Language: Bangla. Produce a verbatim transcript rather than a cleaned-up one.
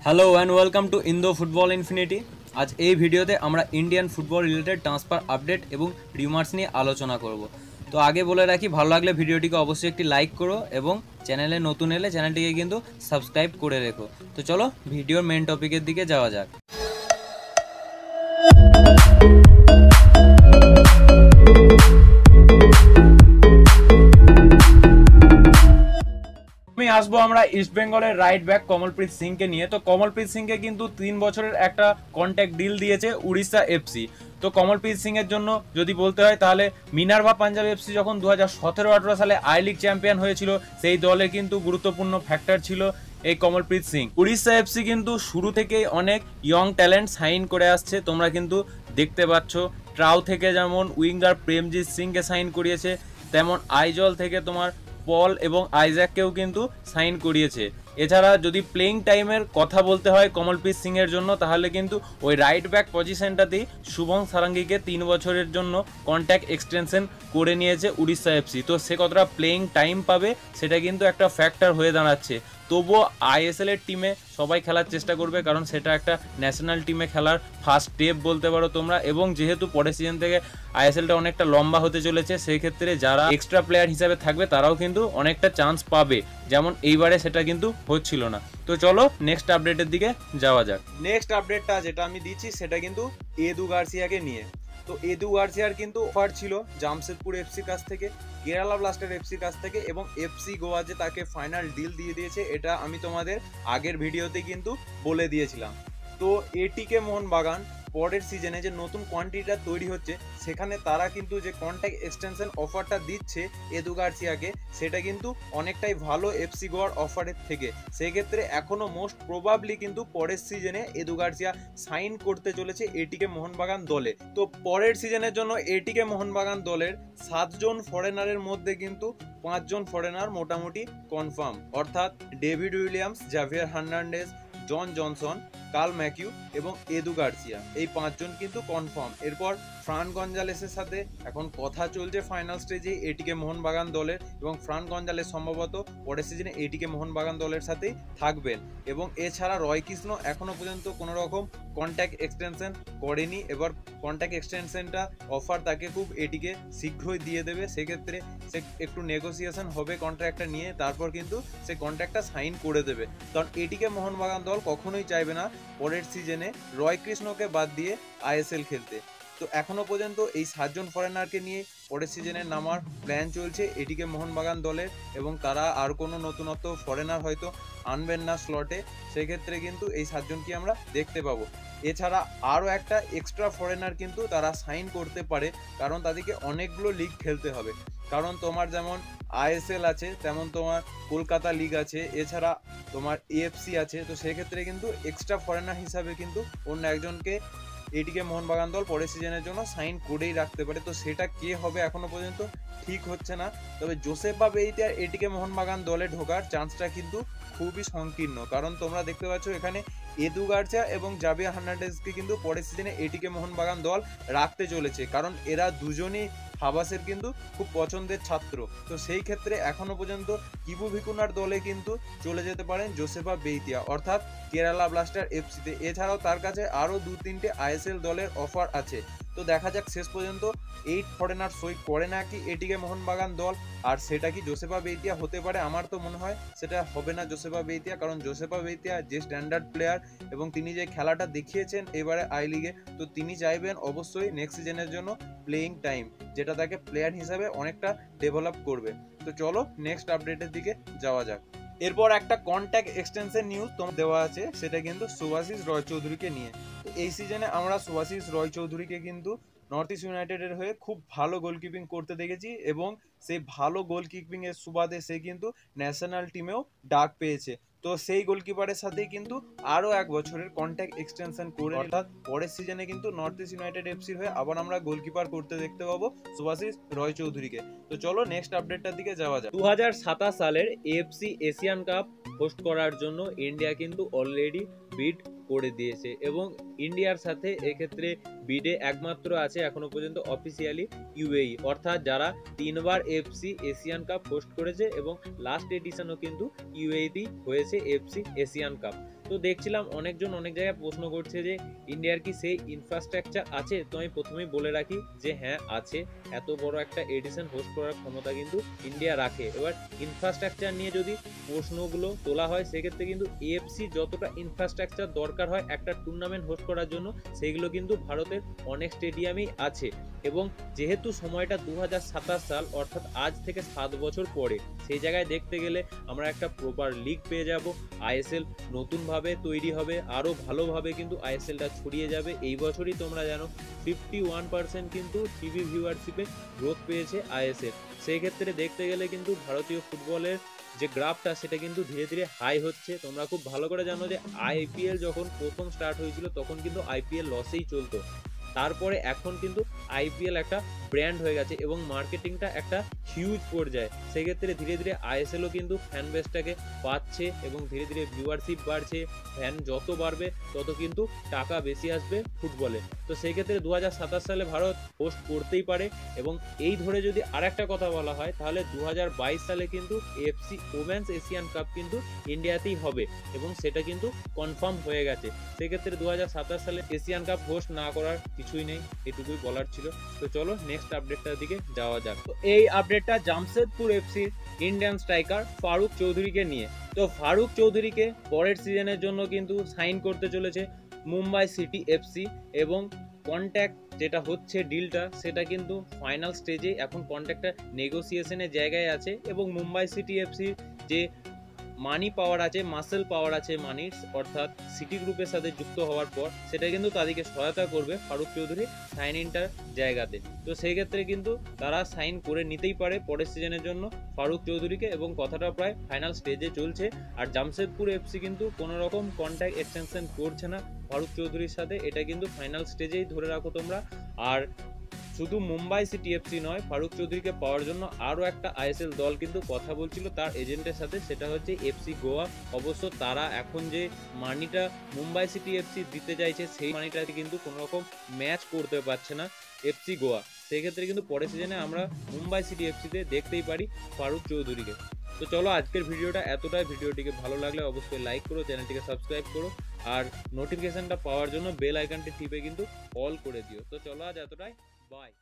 Hello and welcome to Indo football infinity. আজ এই ভিডিওতে আমরা Indian football related transfer update এবং রিউমার্স নিয়ে আলোচনা করব। তো আগে বলে রাখি, ভালো লাগলে ভিডিওটিকে অবশ্যই একটি লাইক করো এবং চ্যানেলে নতুন এলে চ্যানেলটিকে কিন্তু সাবস্ক্রাইব করে রেখো। তো চলো ভিডিওর মেন টপিকের দিকে যাওয়া যাক। আমি আসবো আমরা ইস্ট বেঙ্গলের রাইট ব্যাক কমলপ্রীত সিংকে নিয়ে। তো কমলপ্রীত সিংকে কিন্তু তিন বছরের একটা কন্ট্যাক্ট ডিল দিয়েছে উড়িষ্যা এফসি। তো কমলপ্রীত সিং এর জন্য যদি বলতে হয় তাহলে মিনার্ভা পাঞ্জাব এফসি যখন দু হাজার সতেরো আঠারো সালে আই লিগ চ্যাম্পিয়ন হয়েছিল, সেই দলে কিন্তু গুরুত্বপূর্ণ ফ্যাক্টর ছিল এই কমলপ্রীত সিং। উড়িষ্যা এফসি কিন্তু শুরু থেকেই অনেক ইয়ং ট্যালেন্ট সাইন করে আসছে, তোমরা কিন্তু দেখতে পাচ্ছ। ট্রাউ থেকে যেমন উইঙ্গার প্রেমজিৎ সিংকে সাইন করিয়েছে, তেমন আইজল থেকে তোমার পল এবং আইজ্যাককেও কিন্তু সাইন করিয়েছে। এছাড়া যদি প্লেইং টাইমের কথা বলতে হয় কমলপ্রীত সিং এর জন্য, তাহলে কিন্তু ওই রাইট ব্যাক পজিশনটাতেই শুভম সারাঙ্গীকে তিন বছরের জন্য কন্ট্যাক্ট এক্সটেনশন করে নিয়েছে উড়িষ্যা এফসি। তো সে কতটা প্লেইং টাইম পাবে সেটা কিন্তু একটা ফ্যাক্টর হয়ে দাঁড়াচ্ছে। তবুও আইএসএল এর টিমে সবাই খেলার চেষ্টা করবে, কারণ সেটা একটা ন্যাশনাল টিমে খেলার ফার্স্ট স্টেপ বলতে পারো তোমরা। এবং যেহেতু পরের সিজন থেকে আইএসএলটা অনেকটা লম্বা হতে চলেছে, সেই ক্ষেত্রে যারা এক্সট্রা প্লেয়ার হিসাবে থাকবে তারাও কিন্তু অনেকটা চান্স পাবে, যেমন এইবারে সেটা কিন্তু হচ্ছিল না। তো চলো নেক্সট আপডেটের দিকে যাওয়া যাক। নেক্সট আপডেটটা যেটা আমি দিচ্ছি সেটা কিন্তু এদু গার্সিয়াকে নিয়ে। তো এদু গার্সিয়ার কিন্তু অফার ছিল জামশেদপুর এফসির কাছ থেকে, কেরালা ব্লাস্টার এফসির কাছ থেকে, এবং এফসি গোয়া যে তাকে ফাইনাল ডিল দিয়ে দিয়েছে, এটা আমি তোমাদের আগের ভিডিওতে কিন্তু বলে দিয়েছিলাম। তো এটিকে মোহনবাগান পরের সিজনে যে নতুন কোয়ান্টিটিটা তৈরি হচ্ছে, সেখানে তারা কিন্তু যে কন্ট্যাক্ট এক্সটেনশন অফারটা দিচ্ছে এদু গার্সিয়াকে, সেটা কিন্তু অনেকটাই ভালো এফসি গোয়ার অফারের থেকে। সেক্ষেত্রে এখনো মোস্ট প্রবাবলি কিন্তু পরের সিজনে এদু গার্সিয়া সাইন করতে চলেছে এটিকে মোহনবাগান দলে। তো পরের সিজনের জন্য এটিকে মোহনবাগান দলের সাতজন ফরেনারের মধ্যে কিন্তু পাঁচজন ফরেনার মোটামুটি কনফার্ম, অর্থাৎ David Williams, Javier Hernandez, John Johnson, Carl McHugh এবং এদু গার্সিয়া, এই পাঁচজন কিন্তু কনফার্ম। এরপর ফ্রান গঞ্জালেসের সাথে এখন কথা চলছে ফাইনাল স্টেজে এটিকে মোহনবাগান দলের, এবং ফ্রান গঞ্জালেস সম্ভবত পরের সিজনে এটিকে মোহনবাগান দলের সাথেই থাকবেন। এবং এছাড়া রয় কৃষ্ণ এখনো পর্যন্ত কোনো রকম কন্ট্যাক্ট এক্সটেনশন করেনি। এবার কন্ট্যাক্ট এক্সটেনশনটা অফার তাকে খুব এটিকে শীঘ্রই দিয়ে দেবে। সেক্ষেত্রে সে একটু নেগোসিয়েশন হবে কন্ট্রাক্টটা নিয়ে, তারপর কিন্তু সে কন্ট্রাক্টটা সাইন করে দেবে। কারণ এটিকে মোহনবাগান দল কখনোই চাইবে না পরের সিজনে রয় কৃষ্ণকে বাদ দিয়ে আইএসএল খেলতে। তো এখনো পর্যন্ত এই সাতজন ফরেনারকে নিয়ে পরের সিজনে নামার প্ল্যান চলছে এটিকে মোহনবাগান দলের, এবং তারা আর কোনো নতুনত্ব ফরেনার হয়তো আনবেন না স্লটে। সেক্ষেত্রে কিন্তু এই সাতজনকে আমরা দেখতে পাবো। এছাড়া আরও একটা এক্সট্রা ফরেনার কিন্তু তারা সাইন করতে পারে, কারণ তাদেরকে অনেকগুলো লিগ খেলতে হবে। কারণ তোমার যেমন আইএসএল আছে, তেমন তোমার কলকাতা লিগ আছে, এছাড়া তোমার এএফসি আছে। তো সেক্ষেত্রে কিন্তু এক্সট্রা ফরেনার হিসাবে কিন্তু অন্য একজনকে এটিকে মোহনবাগান দল পরের সিজনের জন্য সাইন করেই রাখতে পারে। তো সেটা কে হবে এখনো পর্যন্ত ঠিক হচ্ছে না। তবে জোসেফ বা বেইতিয়ার এটিকে মোহনবাগান দলে ঢোকার চান্সটা কিন্তু খুবই সংকীর্ণ, কারণ তোমরা দেখতে পাচ্ছ এখানে এদু গার্সিয়া এবং জাভিয়ার হার্নান্ডেজকে কিন্তু পরের সিজনে এটিকে মোহনবাগান দল রাখতে চলেছে, কারণ এরা দুজনই হাবাসের কিন্তু খুব পছন্দের ছাত্র। তো সেই ক্ষেত্রে এখনো পর্যন্ত কিবু ভিকুনার দলে কিন্তু চলে যেতে পারেন জোসেফা বেইতিয়া, অর্থাৎ কেরালা ব্লাস্টার এফসিতে। এছাড়াও তার কাছে আরও দু তিনটে আইএসএল দলের অফার আছে। তো দেখা যাক শেষ পর্যন্ত এইট ফরেনার সই করে নাকি এটিকে মোহনবাগান দল, আর সেটা কি জোসেফা বেইতিয়া হতে পারে। আমার তো মনে হয় সেটা হবে না জোসেফা বেইতিয়া, কারণ জোসেফা বেইতিয়া যে স্ট্যান্ডার্ড প্লেয়ার এবং তিনি যে খেলাটা দেখিয়েছেন এবারে আই লিগে, তো তিনি চাইবেন অবশ্যই নেক্সট সিজনের জন্য প্লেইং টাইম, যেটা তাকে প্লেয়ার হিসাবে অনেকটা ডেভেলপ করবে। তো চলো নেক্সট আপডেটের দিকে যাওয়া যাক। এরপর একটা কন্ট্যাক্ট এক্সটেনশন নিউজ তোমার দেওয়া আছে, সেটা কিন্তু সুভাশিস রয়চৌধুরীকে নিয়ে। তো এই সিজনে আমরা সুভাশিস রয়চৌধুরীকে কিন্তু নর্থ ইস্ট ইউনাইটেডের হয়ে খুব ভালো গোলকিপিং করতে দেখেছি, এবং সেই ভালো গোলকিপিং এর সুবাদে সে কিন্তু ন্যাশনাল টিমেও ডাক পেয়েছে। তো সেই গোলকিপারের সাথেই কিন্তু আরও এক বছরের কন্ট্যাক্ট এক্সটেনশন করে, অর্থাৎ পরের সিজনে কিন্তু নর্থ ইস্ট ইউনাইটেড এফসির হয়ে আবার আমরা গোলকিপার করতে দেখতে পাবো সুভাশিস রয়চৌধুরীকে। তো চলো নেক্সট আপডেটটার দিকে যাওয়া যাক। দু হাজার সাতাশ সালের এএফসি এশিয়ান কাপ হোস্ট করার জন্য ইন্ডিয়া কিন্তু অলরেডি বিড করে দিয়েছে, এবং ইন্ডিয়ার সাথে এক্ষেত্রে বিডে একমাত্র আছে এখনো পর্যন্ত অফিসিয়ালি ইউএই, অর্থাৎ যারা তিনবার এফসি এশিয়ান কাপ হোস্ট করেছে, এবং লাস্ট এডিশনও কিন্তু ইউএইতেই হয়েছে এফসি এশিয়ান কাপ। তো দেখছিলাম অনেকজন অনেক জায়গায় প্রশ্ন করছে যে ইন্ডিয়ার কি সেই ইনফ্রাস্ট্রাকচার আছে। তো আমি প্রথমেই বলে রাখি যে হ্যাঁ আছে, এত বড় একটা এডিশন হোস্ট করার ক্ষমতা কিন্তু ইন্ডিয়া রাখে। এবার ইনফ্রাস্ট্রাকচার নিয়ে যদি প্রশ্নগুলো তোলা হয় সেক্ষেত্রে কিন্তু এএফসি যতটা ইনফ্রাস্ট্রাকচার দরকার হয় একটা টুর্নামেন্ট হোস্ট করার জন্য সেইগুলো কিন্তু ভারতের অনেক স্টেডিয়ামেই আছে। এবং যেহেতু সময়টা দু হাজার সাতাশ সাল অর্থাৎ আজ থেকে সাত বছর পরে, সেই জায়গায় দেখতে গেলে আমরা একটা প্রপার লিগ পেয়ে যাব, আইএসএল নতুনভাবে তৈরি হবে, আরও ভালোভাবে কিন্তু আইএসএলটা ছড়িয়ে যাবে। এই বছরই তোমরা জানো ফিফটি ওয়ান পার্সেন্ট কিন্তু টিভি ভিউয়ারশিপে গ্রোথ পেয়েছে আইএসএল। সেই ক্ষেত্রে দেখতে গেলে কিন্তু ভারতীয় ফুটবলের যে গ্রাফটা সেটা কিন্তু ধীরে ধীরে হাই হচ্ছে। তোমরা খুব ভালো করে জানো যে আইপিএল যখন প্রথম স্টার্ট হয়েছিল তখন কিন্তু আইপিএল লসেই চলতো, তারপরে এখন কিন্তু আইপিএল একটা ব্র্যান্ড হয়ে গেছে এবং মার্কেটিংটা একটা হিউজ পর্যায়ে। সেক্ষেত্রে ধীরে ধীরে আইএসএলও কিন্তু ফ্যান বেসটাকে পাচ্ছে এবং ধীরে ধীরে ভিউয়ারশিপ বাড়ছে। ফ্যান যত বাড়বে তত কিন্তু টাকা বেশি আসবে ফুটবলে। তো সেই ক্ষেত্রে দু হাজার সাতাশ সালে ভারত হোস্ট করতেই পারে। এবং এই ধরে যদি আর একটা কথা বলা হয় তাহলে দু হাজার বাইশ সালে কিন্তু এএফসি ওমেন্স এশিয়ান কাপ কিন্তু ইন্ডিয়াতেই হবে এবং সেটা কিন্তু কনফার্ম হয়ে গেছে। সেক্ষেত্রে দু হাজার সাতাশ সালে এশিয়ান কাপ হোস্ট না করার কিছুই নেই, এটুকুই বলার ছিল। তো চলো নেক্সট আপডেটটার দিকে যাওয়া যাক। তো এই আপডেটটা জামশেদপুর এফসির ইন্ডিয়ান স্ট্রাইকার ফারুক চৌধুরীকে নিয়ে। তো ফারুক চৌধুরীকে পরের সিজনের জন্য কিন্তু সাইন করতে চলেছে মুম্বাই সিটি এফসি এবং কন্ট্যাক্ট যেটা হচ্ছে ডিলটা সেটা কিন্তু ফাইনাল স্টেজে, এখন কন্ট্যাক্টটা নেগোসিয়েশনের জায়গায় আছে এবং মুম্বাই সিটি এফসির যে মানি পাওয়ার আছে, মাসেল পাওয়ার আছে মানির, অর্থাৎ সিটি গ্রুপের সাথে যুক্ত হওয়ার পর সেটা কিন্তু তাদেরকে সহায়তা করবে ফারুক চৌধুরী সাইন ইনটার জায়গাতে। তো সেই ক্ষেত্রে কিন্তু তারা সাইন করে নিতেই পারে পরের সিজনের জন্য ফারুক চৌধুরীকে এবং কথাটা প্রায় ফাইনাল স্টেজে চলছে। আর জামশেদপুর এফসি কিন্তু কোনো রকম কন্ট্যাক্ট এক্সটেনশন করছে না ফারুক চৌধুরীর সাথে, এটা কিন্তু ফাইনাল স্টেজেই ধরে রাখো তোমরা। আর শুধু মুম্বাই সিটি এফসি নয়, ফারুক চৌধুরীকে পাওয়ার জন্য আরও একটা আইএসএল দল কিন্তু কথা বলছিল তার এজেন্টের সাথে, সেটা হচ্ছে এফসি গোয়া। অবশ্য তারা এখন যে মানিটা মুম্বাই সিটি এফসি দিতে চাইছে সেই মানিটাকে কিন্তু কোনো রকম ম্যাচ করতে পারছে না এফসি গোয়া। সেক্ষেত্রে কিন্তু পরের সিজনে আমরা মুম্বাই সিটি এফসিতে দেখতেই পারি ফারুক চৌধুরীকে। তো চলো আজকের ভিডিওটা এতটাই। ভিডিওটিকে ভালো লাগলে অবশ্যই লাইক করো, চ্যানেলটিকে সাবস্ক্রাইব করো আর নোটিফিকেশনটা পাওয়ার জন্য বেল আইকনটি টিপে কিন্তু অল করে দিও। তো চলো আজ এতটাই, বাই।